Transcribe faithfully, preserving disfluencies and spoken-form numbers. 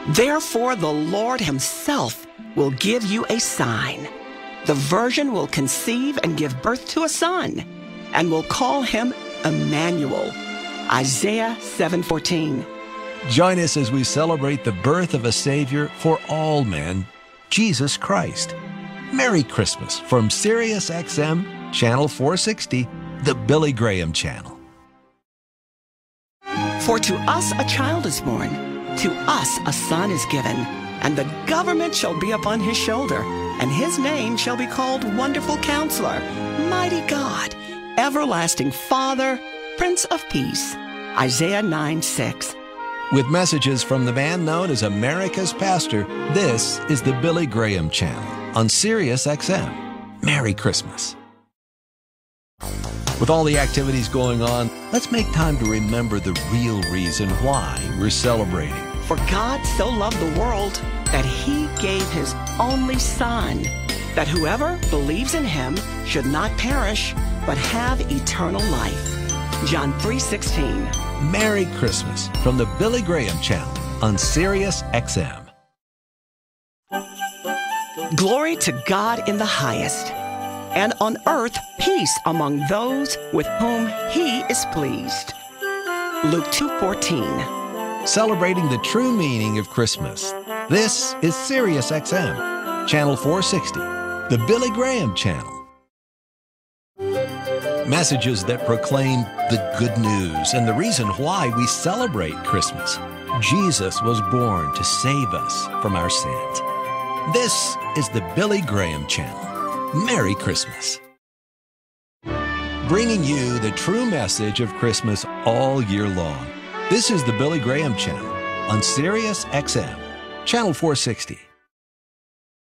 Therefore, the Lord himself will give you a sign. The virgin will conceive and give birth to a son, and will call him Emmanuel. Isaiah seven fourteen. Join us as we celebrate the birth of a Savior for all men, Jesus Christ. Merry Christmas from Sirius X M, Channel four sixty, the Billy Graham Channel. For to us a child is born, to us a son is given, and the government shall be upon his shoulder, and his name shall be called Wonderful Counselor, Mighty God, Everlasting Father, Prince of Peace. Isaiah nine six. With messages from the man known as America's Pastor, this is the Billy Graham Channel on Sirius X M. Merry Christmas. With all the activities going on, let's make time to remember the real reason why we're celebrating. For God so loved the world that he gave his only Son, that whoever believes in him should not perish, but have eternal life. John three sixteen. Merry Christmas from the Billy Graham Channel on Sirius X M. Glory to God in the highest, and on earth peace among those with whom he is pleased. Luke two fourteen. Celebrating the true meaning of Christmas. This is Sirius X M, Channel four sixty, the Billy Graham Channel. Messages that proclaim the good news and the reason why we celebrate Christmas. Jesus was born to save us from our sins. This is the Billy Graham Channel. Merry Christmas. Bringing you the true message of Christmas all year long. This is the Billy Graham Channel on Sirius X M, Channel four sixty.